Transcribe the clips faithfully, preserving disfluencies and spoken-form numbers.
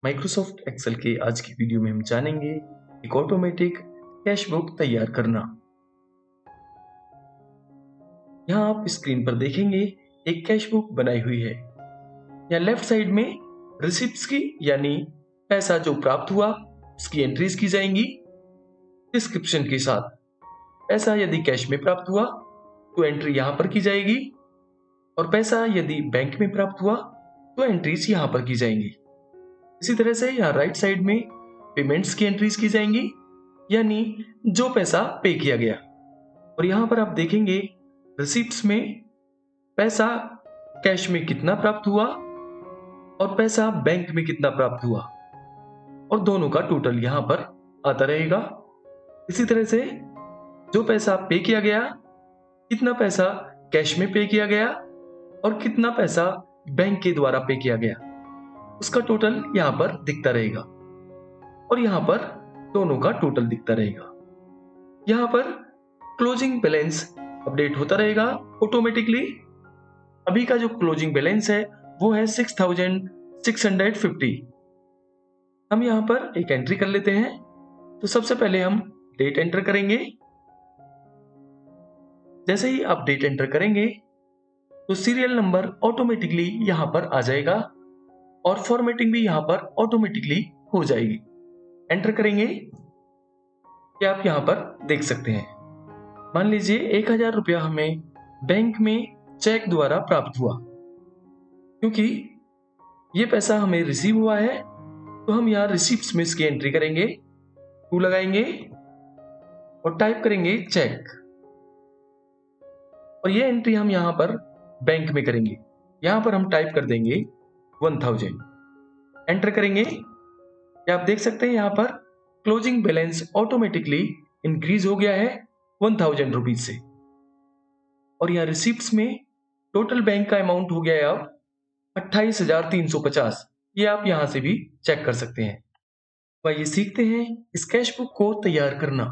Microsoft Excel के आज की वीडियो में हम जानेंगे एक ऑटोमेटिक कैश बुक तैयार करना। यहाँ आप स्क्रीन पर देखेंगे एक कैश बुक बनाई हुई है। यहाँ लेफ्ट साइड में रिसिप्ट्स की यानी पैसा जो प्राप्त हुआ उसकी एंट्रीज की जाएंगी डिस्क्रिप्शन के साथ। पैसा यदि कैश में प्राप्त हुआ तो एंट्री यहाँ पर की जाएगी और पैसा यदि बैंक में प्राप्त हुआ तो एंट्रीज यहाँ पर की जाएंगी। इसी तरह से यहाँ राइट साइड में पेमेंट्स की एंट्रीज की जाएंगी यानी जो पैसा पे किया गया। और यहाँ पर आप देखेंगे रिसिप्ट्स में पैसा कैश में कितना प्राप्त हुआ और पैसा बैंक में कितना प्राप्त हुआ और दोनों का टोटल यहाँ पर आता रहेगा। इसी तरह से जो पैसा पे किया गया, कितना पैसा कैश में पे किया गया और कितना पैसा बैंक के द्वारा पे किया गया, उसका टोटल यहां पर दिखता रहेगा और यहां पर दोनों का टोटल दिखता रहेगा। यहां पर क्लोजिंग बैलेंस अपडेट होता रहेगा ऑटोमेटिकली। अभी का जो क्लोजिंग बैलेंस है वो है six thousand six hundred fifty. हम यहां पर एक एंट्री कर लेते हैं। तो सबसे पहले हम डेट एंटर करेंगे। जैसे ही आप डेट एंटर करेंगे तो सीरियल नंबर ऑटोमेटिकली यहां पर आ जाएगा और फॉर्मेटिंग भी यहां पर ऑटोमेटिकली हो जाएगी। एंटर करेंगे कि आप यहां पर देख सकते हैं। मान लीजिए एक हजार रुपया हमें बैंक में चेक द्वारा प्राप्त हुआ। क्योंकि ये पैसा हमें रिसीव हुआ है तो हम यहां रिसीप्ट्स में इसकी एंट्री करेंगे, टू लगाएंगे और टाइप करेंगे चेक और ये एंट्री हम यहां पर बैंक में करेंगे। यहां पर हम टाइप कर देंगे वन थाउजेंड। एंटर करेंगे कि आप देख सकते हैं यहां पर क्लोजिंग बैलेंस ऑटोमेटिकली इंक्रीज हो गया है वन थाउजेंड रुपीज से। और यहां रिसिप्ट्स में टोटल बैंक का अमाउंट हो गया है अब अट्ठाईस हजार तीन सौ पचास। ये आप यहां से भी चेक कर सकते हैं। तो आइए सीखते हैं इस कैश बुक को तैयार करना।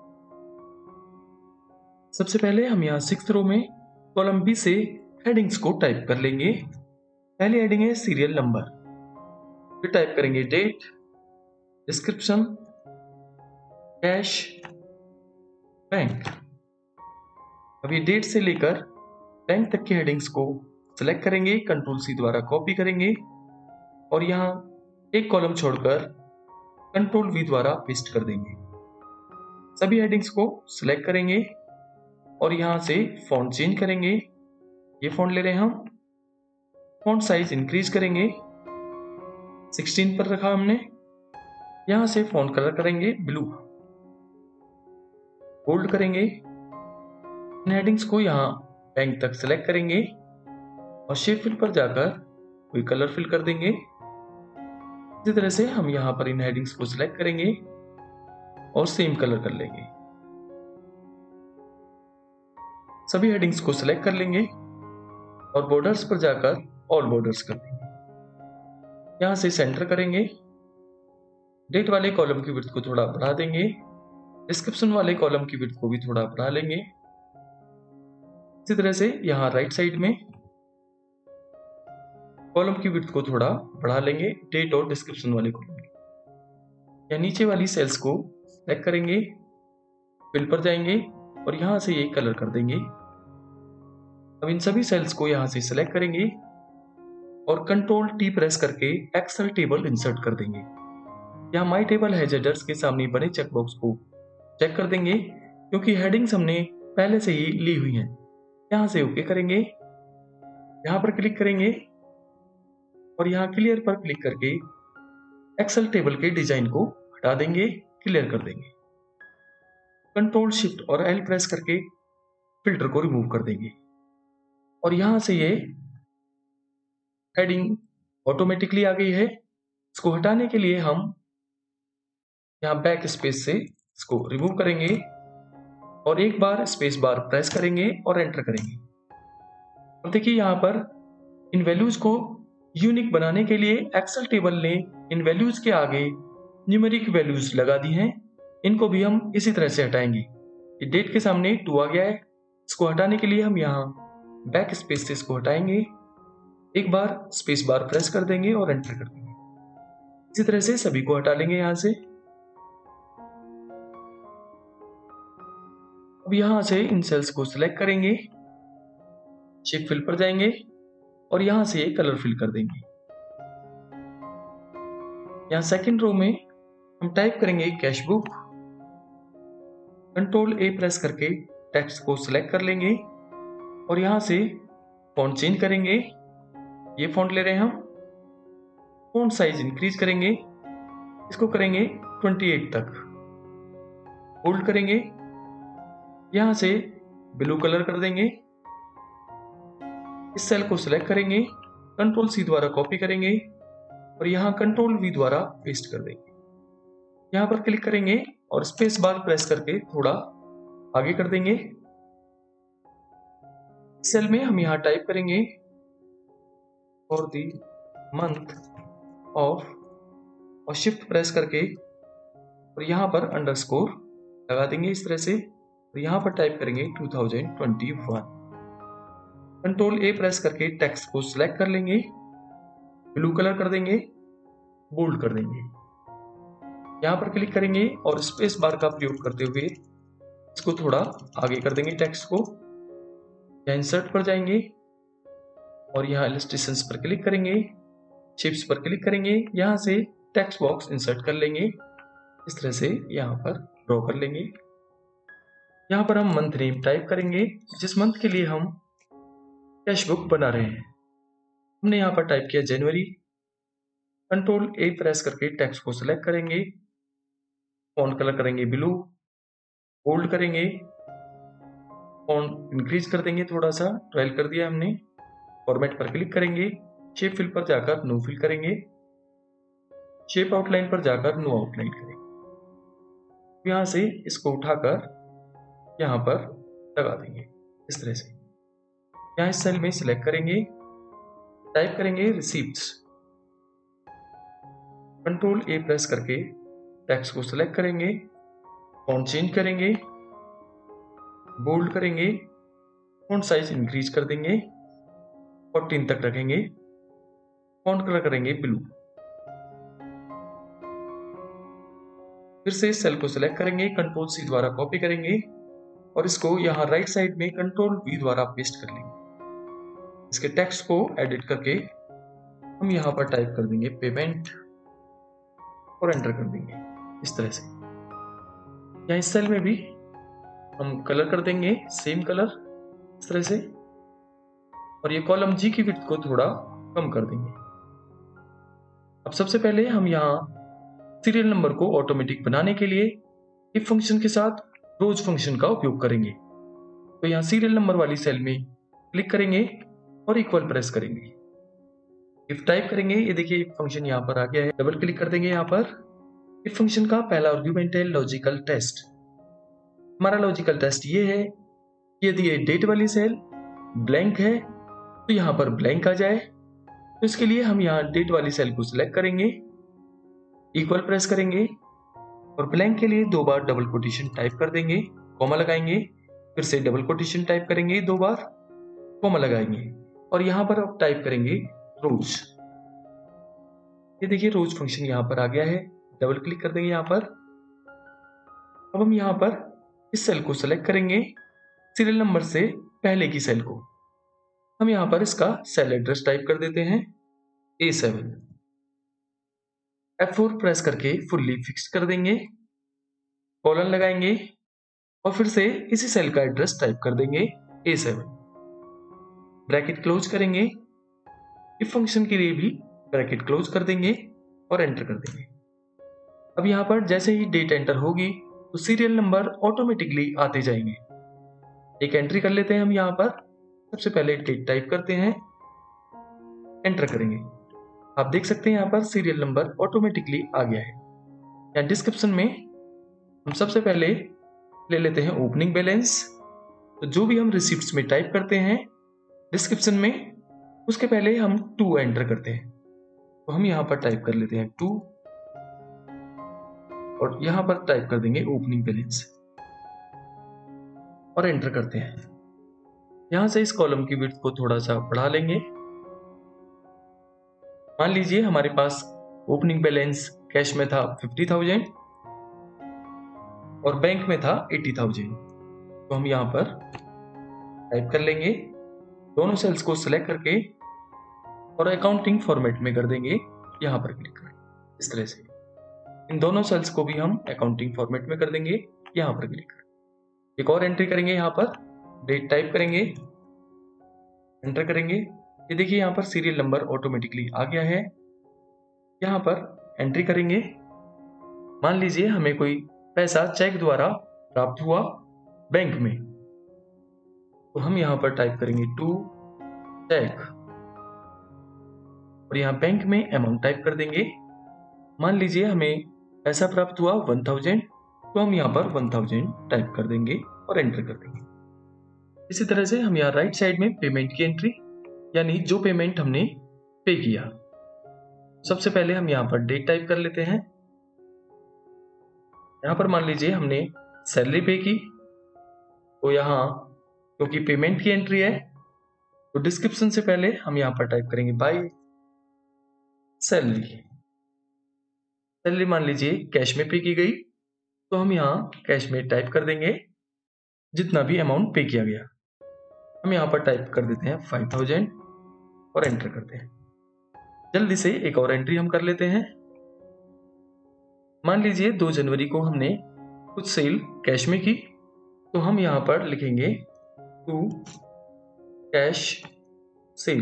सबसे पहले हम यहां सिक्स्थ रो में कॉलम बी से हेडिंग्स को टाइप कर लेंगे। पहली हेडिंग है सीरियल नंबर, फिर टाइप करेंगे डेट, डिस्क्रिप्शन, कैश, बैंक। अभी डेट से लेकर बैंक तक की हेडिंग्स को सिलेक्ट करेंगे, कंट्रोल सी द्वारा कॉपी करेंगे और यहां एक कॉलम छोड़कर कंट्रोल वी द्वारा पेस्ट कर देंगे। सभी हेडिंग्स को सिलेक्ट करेंगे और यहां से फॉन्ट चेंज करेंगे। ये फॉन्ट ले रहे हैं हम। फॉन्ट साइज इंक्रीज करेंगे, सिक्सटीन पर रखा हमने। यहां से फॉन्ट कलर करेंगे ब्लू, बोल्ड करेंगे। इन हेडिंग्स को यहां बैंक तक सिलेक्ट करेंगे और शेप फिल पर जाकर कोई कलर फिल कर देंगे। इसी तरह से हम यहां पर इन हेडिंग्स को सिलेक्ट करेंगे और सेम कलर कर लेंगे। सभी हेडिंग्स को सिलेक्ट कर लेंगे और बॉर्डर्स पर जाकर ऑल बॉर्डर्स कर देंगे। यहां से सेंटर करेंगे। डेट वाले कॉलम की विड्थ को थोड़ा बढ़ा देंगे, डिस्क्रिप्शन वाले कॉलम की विड्थ को भी थोड़ा बढ़ा लेंगे। इसी तरह से यहां राइट साइड में कॉलम की विड्थ को थोड़ा बढ़ा लेंगे, डेट और डिस्क्रिप्शन वाले कॉलम की। या नीचे वाली सेल्स को सेलेक्ट करेंगे, फिल पर जाएंगे और यहां से ये कलर कर देंगे। अब इन सभी सेल्स को यहां से सिलेक्ट करेंगे और कंट्रोल टी प्रेस करके एक्सेल टेबल इंसर्ट कर देंगे। यहां माई टेबल हेडर्स के सामने बने चेकबॉक्स को चेक कर देंगे क्योंकि हेडिंग्स हमने पहले से ही ली हुई हैं। यहां से ओके करेंगे, यहां पर क्लिक करेंगे और यहां क्लियर पर क्लिक करके एक्सेल टेबल के डिजाइन को हटा देंगे, क्लियर कर देंगे। कंट्रोल शिफ्ट और एल प्रेस करके फिल्टर को रिमूव कर देंगे और यहां से ये हेडिंग ऑटोमेटिकली आ गई है। इसको हटाने के लिए हम यहां बैक स्पेस से इसको रिमूव करेंगे और एक बार स्पेस बार प्रेस करेंगे और एंटर करेंगे। और देखिए यहां पर इन वैल्यूज को यूनिक बनाने के लिए एक्सेल टेबल ने इन वैल्यूज के आगे न्यूमेरिक वैल्यूज लगा दी हैं। इनको भी हम इसी तरह से हटाएंगे। ये डेट के सामने टू आ गया है, इसको हटाने के लिए हम यहाँ बैक स्पेस से इसको हटाएंगे, एक बार स्पेस बार प्रेस कर देंगे और एंटर कर देंगे। इसी तरह से सभी को हटा लेंगे यहां से। अब यहां से इन सेल्स को सिलेक्ट करेंगे, शेप फिल पर जाएंगे और यहां से कलर फिल कर देंगे। यहां सेकंड रो में हम टाइप करेंगे cash book, control A press करके टेक्स्ट को सिलेक्ट कर लेंगे और यहां से फॉन्ट चेंज करेंगे। ये फॉन्ट ले रहे हैं हम। फॉन्ट साइज इंक्रीज करेंगे, इसको करेंगे अट्ठाईस तक। होल्ड करेंगे, यहां से ब्लू कलर कर देंगे। इस सेल को सिलेक्ट करेंगे, कंट्रोल सी द्वारा कॉपी करेंगे और यहां कंट्रोल वी द्वारा पेस्ट कर देंगे। यहां पर क्लिक करेंगे और स्पेस बार प्रेस करके थोड़ा आगे कर देंगे। सेल में हम यहां टाइप करेंगे फॉर द मंथ ऑफ और शिफ्ट प्रेस करके और यहां पर अंडरस्कोर लगा देंगे इस तरह से और यहां पर टाइप करेंगे two thousand twenty one. Control A press करके टेक्स्ट को सिलेक्ट कर लेंगे, ब्लू कलर कर देंगे, बोल्ड कर देंगे। यहां पर क्लिक करेंगे और स्पेस बार का प्रयोग करते हुए इसको थोड़ा आगे कर देंगे टेक्स्ट को। यहाँ इंसर्ट पर जाएंगे और यहाँ इलस्ट्रेशंस पर क्लिक करेंगे, शेप्स पर क्लिक करेंगे, यहाँ से टेक्स्ट बॉक्स इंसर्ट कर लेंगे। इस तरह से यहाँ पर ड्रॉ कर लेंगे। यहाँ पर हम मंथ नेम टाइप करेंगे, जिस मंथ के लिए हम कैश बुक बना रहे हैं। हमने यहाँ पर टाइप किया जनवरी। कंट्रोल ए प्रेस करके टेक्स्ट को सिलेक्ट करेंगे, फॉन्ट कलर करेंगे ब्लू, बोल्ड करेंगे, फॉन्ट इंक्रीज कर देंगे थोड़ा सा, ट्वेल्व कर दिया हमने। फॉर्मेट पर क्लिक करेंगे, शेप फिल पर जाकर नो फिल करेंगे, शेप आउटलाइन पर जाकर नो आउटलाइन करेंगे। यहां से इसको उठाकर यहां पर लगा देंगे इस तरह से। यहां इस सेल में सिलेक्ट करेंगे, टाइप करेंगे रिसीप्ट्स। कंट्रोल ए प्रेस करके टेक्स्ट को सिलेक्ट करेंगे, फॉन्ट चेंज करेंगे, बोल्ड करेंगे, फॉन्ट साइज इंक्रीज कर देंगे, फोर्टीन तक रखेंगे, फॉन्ट कलर करेंगे ब्लू। फिर से इस सेल को सिलेक्ट करेंगे, कंट्रोल सी द्वारा कॉपी करेंगे और इसको यहां राइट साइड में कंट्रोल वी द्वारा पेस्ट कर लेंगे। इसके टेक्स्ट को एडिट करके हम यहां पर टाइप कर देंगे पेमेंट और एंटर कर देंगे इस तरह से। यहाँ इस सेल में भी हम कलर कर देंगे सेम कलर इस तरह से और ये कॉलम जी की विड्थ को थोड़ा कम कर देंगे। अब सबसे पहले हम यहाँ सीरियल नंबर को ऑटोमेटिक बनाने के लिए इफ फंक्शन के साथ रोज फंक्शन का उपयोग करेंगे। तो यहाँ सीरियल नंबर वाली सेल में क्लिक करेंगे और इक्वल प्रेस करेंगे, इफ टाइप करेंगे। ये देखिए इफ फंक्शन यहाँ पर आ गया है। डबल क्लिक कर देंगे। यहाँ पर इफ फंक्शन का पहला आर्गुमेंट है लॉजिकल टेस्ट। हमारा लॉजिकल टेस्ट ये है कि यदि ये डेट वाली सेल ब्लैंक है तो यहाँ पर ब्लैंक आ जाए। तो इसके लिए हम यहाँ डेट वाली सेल को सिलेक्ट करेंगे, इक्वल प्रेस करेंगे और ब्लैंक के लिए दो बार डबल कोटेशन टाइप कर देंगे, कॉमा लगाएंगे, फिर से डबल कोटेशन टाइप करेंगे, दो बार कॉमा लगाएंगे और यहाँ पर अब टाइप करेंगे रोज। ये देखिए रोज फंक्शन यहाँ पर आ गया है। डबल क्लिक कर देंगे यहाँ पर। अब हम यहाँ पर इस सेल को सिलेक्ट करेंगे, सीरियल नंबर से पहले की सेल को। हम यहाँ पर इसका सेल एड्रेस टाइप कर देते हैं A seven. F four press करके फुल्ली फिक्स कर देंगे, कॉलन लगाएंगे और फिर से इसी सेल का एड्रेस टाइप कर देंगे ए सेवन। ब्रैकेट क्लोज करेंगे, इफ फंक्शन के लिए भी ब्रैकेट क्लोज कर देंगे और एंटर कर देंगे। अब यहाँ पर जैसे ही डेट एंटर होगी तो सीरियल नंबर ऑटोमेटिकली आते जाएंगे। एक एंट्री कर लेते हैं हम यहाँ पर। सबसे पहले डेट टाइप करते हैं, एंटर करेंगे। आप देख सकते हैं यहाँ पर सीरियल नंबर ऑटोमेटिकली आ गया है। यहाँ डिस्क्रिप्शन में हम सबसे पहले ले लेते हैं ओपनिंग बैलेंस। तो जो भी हम रिसिप्ट्स में टाइप करते हैं डिस्क्रिप्शन में, उसके पहले हम टू एंटर करते हैं। तो हम यहाँ पर टाइप कर लेते हैं टू और यहां पर टाइप कर देंगे ओपनिंग बैलेंस और एंटर करते हैं। यहां से इस कॉलम की विड्थ को थोड़ा सा बढ़ा लेंगे। मान लीजिए हमारे पास ओपनिंग बैलेंस कैश में था फिफ्टी थाउजेंड और बैंक में था एटी थाउजेंड। तो हम यहाँ पर टाइप कर लेंगे, दोनों सेल्स को सिलेक्ट करके और अकाउंटिंग फॉर्मेट में कर देंगे, यहाँ पर क्लिक करें। इस तरह से इन दोनों सेल्स को भी हम अकाउंटिंग फॉर्मेट में कर देंगे, यहाँ पर क्लिक करें। एक और एंट्री करेंगे, यहाँ पर डेट टाइप करेंगे, एंटर करेंगे। ये देखिए यहाँ पर सीरियल नंबर ऑटोमेटिकली आ गया है। यहाँ पर एंट्री करेंगे, मान लीजिए हमें कोई पैसा चेक द्वारा प्राप्त हुआ बैंक में, तो हम यहाँ पर टाइप करेंगे टू चेक और यहाँ बैंक में अमाउंट टाइप कर देंगे। मान लीजिए हमें पैसा प्राप्त हुआ वन थाउजेंड, तो हम यहाँ पर वन थाउजेंड टाइप कर देंगे और एंटर कर देंगे। इसी तरह से हम यहाँ राइट साइड में पेमेंट की एंट्री, यानी जो पेमेंट हमने पे किया, सबसे पहले हम यहाँ पर डेट टाइप कर लेते हैं। यहाँ पर मान लीजिए हमने सैलरी पे की, तो यहाँ क्योंकि पेमेंट की एंट्री है तो डिस्क्रिप्शन से पहले हम यहाँ पर टाइप करेंगे बाय सैलरी। सैलरी मान लीजिए कैश में पे की गई, तो हम यहाँ कैश में टाइप कर देंगे जितना भी अमाउंट पे किया गया। हम यहाँ पर टाइप कर देते हैं फाइव थाउजेंड और एंटर करते हैं। जल्दी से एक और एंट्री हम कर लेते हैं। मान लीजिए दो जनवरी को हमने कुछ सेल कैश में की, तो हम यहाँ पर लिखेंगे टू कैश सेल।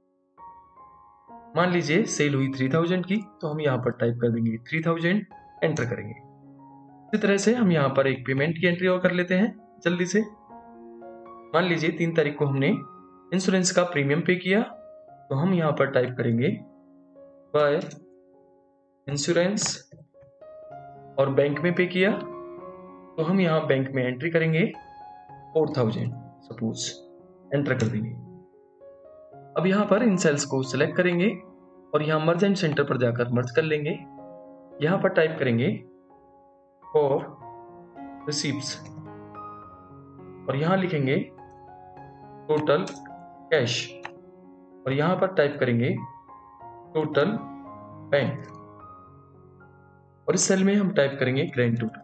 मान लीजिए सेल हुई थ्री थाउजेंड की, तो हम यहाँ पर टाइप कर देंगे थ्री थाउजेंड, एंटर करेंगे। इसी तरह से हम यहाँ पर एक पेमेंट की एंट्री और कर लेते हैं जल्दी से। मान लीजिए तीन तारीख को हमने इंश्योरेंस का प्रीमियम पे किया, तो हम यहाँ पर टाइप करेंगे बाय इंश्योरेंस और बैंक में पे किया, तो हम यहाँ बैंक में एंट्री करेंगे फोर थाउजेंड सपोज, एंटर कर देंगे। अब यहाँ पर इन सेल्स को सिलेक्ट करेंगे और यहाँ मर्ज एंड सेंटर पर जाकर मर्ज कर लेंगे। यहाँ पर टाइप करेंगे फॉर रिसीप्ट्स और यहाँ लिखेंगे टोटल कैश और यहाँ पर टाइप करेंगे टोटल बैंक और इस सेल में हम टाइप करेंगे ग्रैंड टोटल।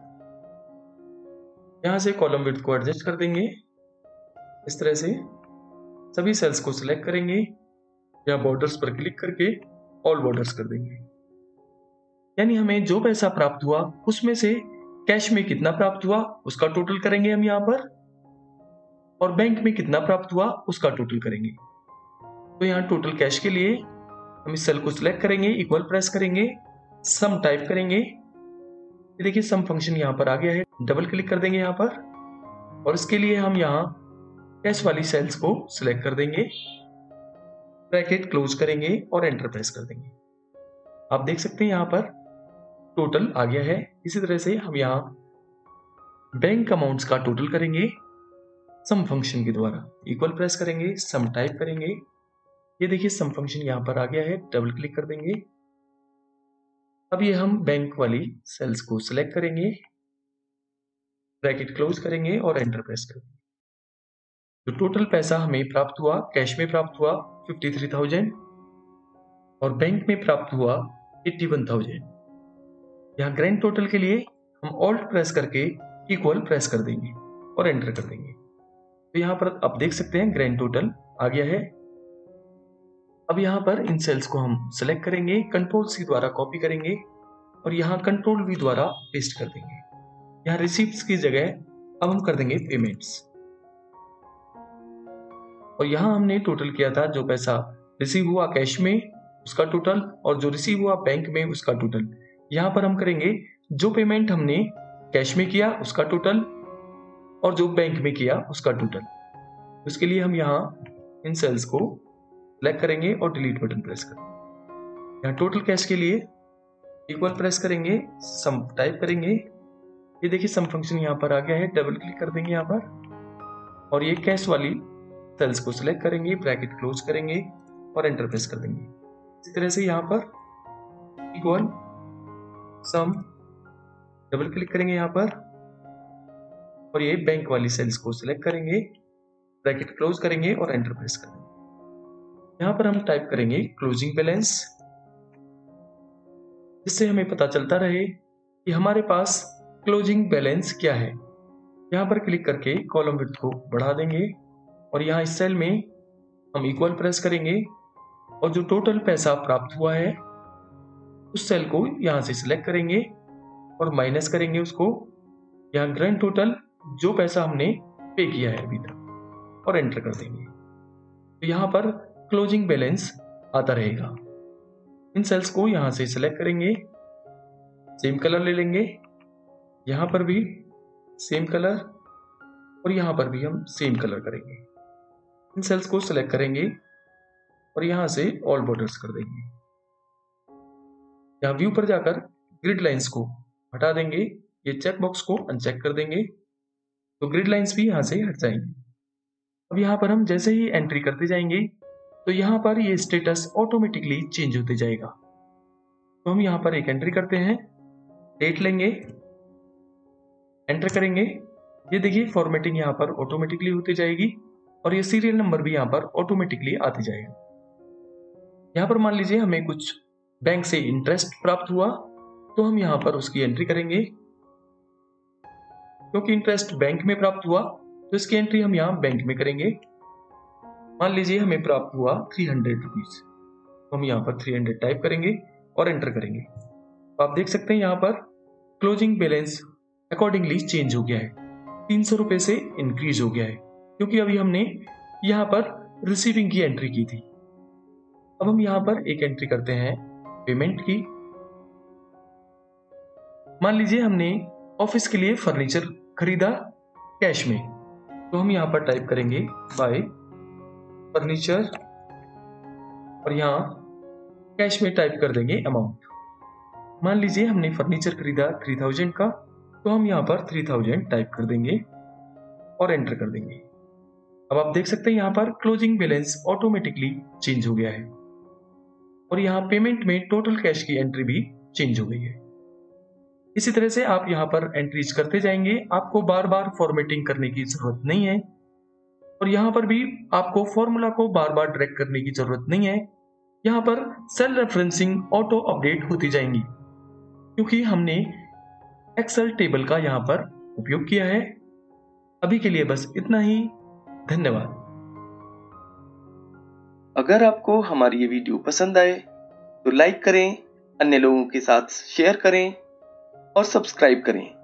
यहाँ से कॉलम विड्थ को एडजस्ट कर देंगे। इस तरह से सभी सेल्स को सिलेक्ट करेंगे, या बॉर्डर्स पर क्लिक करके ऑल बॉर्डर्स कर देंगे। यानी हमें जो पैसा प्राप्त हुआ उसमें से कैश में कितना प्राप्त हुआ उसका टोटल करेंगे हम यहाँ पर, और बैंक में कितना प्राप्त हुआ उसका टोटल करेंगे। तो यहाँ टोटल कैश के लिए हम इस सेल को सिलेक्ट करेंगे, इक्वल प्रेस करेंगे, सम टाइप करेंगे। ये देखिए सम फंक्शन यहाँ पर आ गया है, डबल क्लिक कर देंगे यहाँ पर और इसके लिए हम यहाँ कैश वाली सेल्स को सिलेक्ट कर देंगे, ब्रैकेट क्लोज करेंगे और एंटर प्रेस कर देंगे। आप देख सकते हैं यहाँ पर टोटल आ गया है। इसी तरह से हम यहाँ बैंक अमाउंट्स का टोटल करेंगे सम फंक्शन के द्वारा, इक्वल प्रेस करेंगे, सम टाइप करेंगे। ये देखिए सम फंक्शन यहाँ पर आ गया है, डबल क्लिक कर देंगे। अब ये हम बैंक वाली सेल्स को सिलेक्ट करेंगे, ब्रैकेट क्लोज करेंगे और एंटर प्रेस करेंगे। जो टोटल पैसा हमें प्राप्त हुआ, कैश में प्राप्त हुआ फिफ्टी थ्री थाउजेंड और बैंक में प्राप्त हुआ एट्टी वन थाउजेंड। यहाँ ग्रैंड टोटल के लिए हम ऑल्ट प्रेस करके इक्वल प्रेस कर देंगे और एंटर कर देंगे। तो यहाँ पर आप देख सकते हैं ग्रैंड टोटल आ गया है। अब यहाँ पर इन सेल्स को हम सिलेक्ट करेंगे, कंट्रोल सी द्वारा कॉपी करेंगे और यहाँ कंट्रोल वी द्वारा पेस्ट कर देंगे। यहाँ रिसीप्ट्स की जगह अब हम कर देंगे पेमेंट्स और यहाँ हमने टोटल किया था जो पैसा रिसीव हुआ कैश में उसका टोटल और जो रिसीव हुआ बैंक में उसका टोटल। यहाँ पर हम करेंगे जो पेमेंट हमने कैश में किया उसका टोटल और जो बैंक में किया उसका टोटल। उसके लिए हम यहाँ इन सेल्स को सिलेक्ट करेंगे और डिलीट बटन प्रेस करेंगे। यहाँ टोटल कैश के लिए इक्वल प्रेस करेंगे, सम टाइप करेंगे। ये देखिए सम फंक्शन यहाँ पर आ गया है, डबल क्लिक कर देंगे यहाँ पर और ये कैश वाली सेल्स को सिलेक्ट करेंगे, ब्रैकेट क्लोज करेंगे और एंटर प्रेस कर देंगे। इस तरह से यहाँ पर इक्वल सम डबल क्लिक करेंगे यहाँ पर और ये बैंक वाली सेल्स को सिलेक्ट करेंगे, ब्रैकेट क्लोज करेंगे और एंटर प्रेस करेंगे। यहाँ पर हम टाइप करेंगे क्लोजिंग बैलेंस जिससे हमें पता चलता रहे कि हमारे पास क्लोजिंग बैलेंस क्या है। यहाँ पर क्लिक करके कॉलम विड्थ को बढ़ा देंगे और यहाँ इस सेल में हम इक्वल प्रेस करेंगे और जो टोटल पैसा प्राप्त हुआ है उस सेल को यहाँ से सिलेक्ट करेंगे और माइनस करेंगे उसको। यहाँ ग्रैंड टोटल जो पैसा हमने पे किया है अभी तक और एंटर कर देंगे। तो यहाँ पर क्लोजिंग बैलेंस आता रहेगा। इन सेल्स को यहाँ से सिलेक्ट करेंगे, सेम कलर ले लेंगे, यहाँ पर भी सेम कलर और यहाँ पर भी हम सेम कलर करेंगे। इन सेल्स को सिलेक्ट करेंगे और यहाँ से ऑल बॉर्डर्स कर देंगे। यहाँ व्यू पर जाकर ग्रिड लाइंस को हटा देंगे, ये चेक बॉक्स को अनचेक कर देंगे तो ग्रिड लाइंस भी यहाँ से हट जाएंगी। अब यहाँ पर हम जैसे ही एंट्री करते जाएंगे तो यहाँ पर ये स्टेटस ऑटोमेटिकली चेंज होते जाएगा। तो हम यहाँ पर एक एंट्री करते हैं, डेट लेंगे, एंटर करेंगे। ये देखिए फॉर्मेटिंग यहाँ पर ऑटोमेटिकली होती जाएगी और ये सीरियल नंबर भी यहाँ पर ऑटोमेटिकली आते जाएगा। यहाँ पर मान लीजिए हमें कुछ बैंक से इंटरेस्ट प्राप्त हुआ तो हम यहाँ पर उसकी एंट्री करेंगे। क्योंकि इंटरेस्ट बैंक में प्राप्त हुआ तो इसकी एंट्री हम यहाँ बैंक में करेंगे। मान लीजिए हमें प्राप्त हुआ थ्री हंड्रेड रुपीज, तो हम यहाँ पर थ्री हंड्रेड टाइप करेंगे और एंटर करेंगे। तो आप देख सकते हैं यहाँ पर क्लोजिंग बैलेंस अकॉर्डिंगली चेंज हो गया है, तीन सौ रुपए से इंक्रीज हो गया है क्योंकि अभी हमने यहाँ पर रिसीविंग की एंट्री की थी। अब हम यहाँ पर एक एंट्री करते हैं पेमेंट की। मान लीजिए हमने ऑफिस के लिए फर्नीचर खरीदा कैश में, तो हम यहाँ पर टाइप करेंगे बाय फर्नीचर और यहाँ कैश में टाइप कर देंगे अमाउंट। मान लीजिए हमने फर्नीचर खरीदा थ्री थाउजेंड का, तो हम यहाँ पर थ्री थाउजेंड टाइप कर देंगे और एंटर कर देंगे। अब आप देख सकते हैं यहाँ पर क्लोजिंग बैलेंस ऑटोमेटिकली चेंज हो गया है और यहाँ पेमेंट में टोटल कैश की एंट्री भी चेंज हो गई है। इसी तरह से आप यहाँ पर एंट्रीज करते जाएंगे, आपको बार बार फॉर्मेटिंग करने की जरूरत नहीं है और यहाँ पर भी आपको फॉर्मूला को बार बार ड्रैग करने की जरूरत नहीं है। यहाँ पर सेल रेफरेंसिंग ऑटो अपडेट होती जाएंगी क्योंकि हमने एक्सेल टेबल का यहाँ पर उपयोग किया है। अभी के लिए बस इतना ही, धन्यवाद। अगर आपको हमारी ये वीडियो पसंद आए तो लाइक करें, अन्य लोगों के साथ शेयर करें और सब्सक्राइब करें।